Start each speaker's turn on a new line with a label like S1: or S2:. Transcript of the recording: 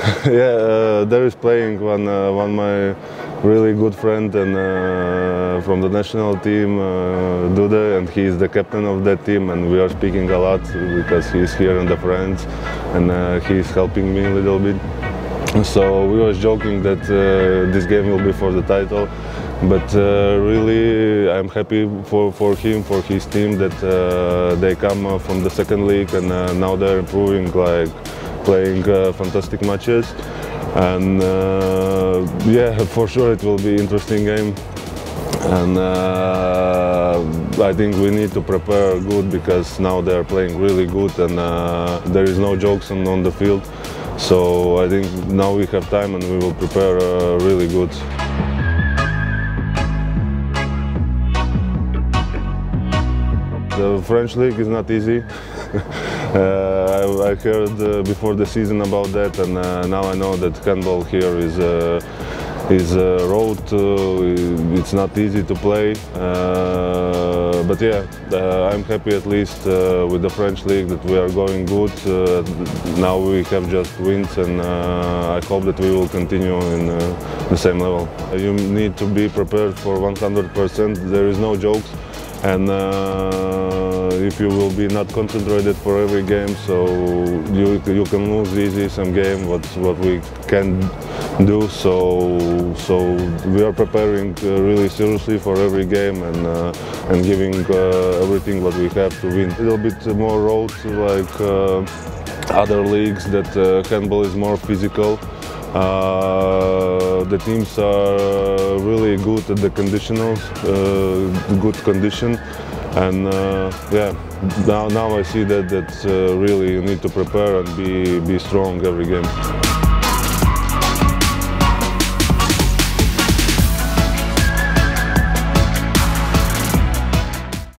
S1: Yeah, there is playing one my really good friend and from the national team, Duda, and he is the captain of that team, and we are speaking a lot because he is here in the France, and he is helping me a little bit. So we was joking that this game will be for the title, but really I'm happy for him, for his team, that they come from the second league and now they're improving, like playing fantastic matches. And yeah, for sure it will be interesting game. And I think we need to prepare good because now they are playing really good and there is no jokes on the field. So I think now we have time and we will prepare really good. The French league is not easy. I heard before the season about that, and now I know that handball here is a road. It's not easy to play, but yeah, I'm happy at least with the French league that we are going good. Now we have just wins, and I hope that we will continue in the same level. You need to be prepared for 100%. There is no jokes. And if you will be not concentrated for every game, so you can lose easy some game. What we can do, so we are preparing really seriously for every game and giving everything what we have to win. A little bit more road like other leagues, that handball is more physical. The teams are really good at the conditionals, good condition, and yeah, now I see that really you need to prepare and be strong every game.